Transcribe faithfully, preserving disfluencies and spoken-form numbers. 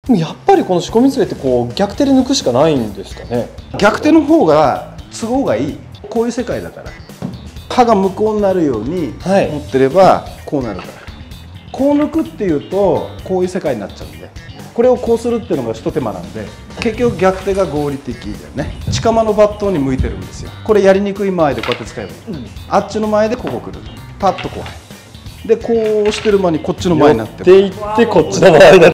でもやっぱりこの仕込み杖ってこう逆手で抜くしかないんですかね。 逆手の方が都合がいい。こういう世界だから、刃が向こうになるようにはい持ってればこうなるから、こう抜くっていうとこういう世界になっちゃうんで、これをこうするっていうのが一手間なんで、結局逆手が合理的だよね。近間の抜刀に向いてるんですよ。これやりにくい前でこうやって使えばいい、うん、あっちの前でここ来る、パッとこうでこうしてる間にこっちの前になって寄っていってこっちの前になって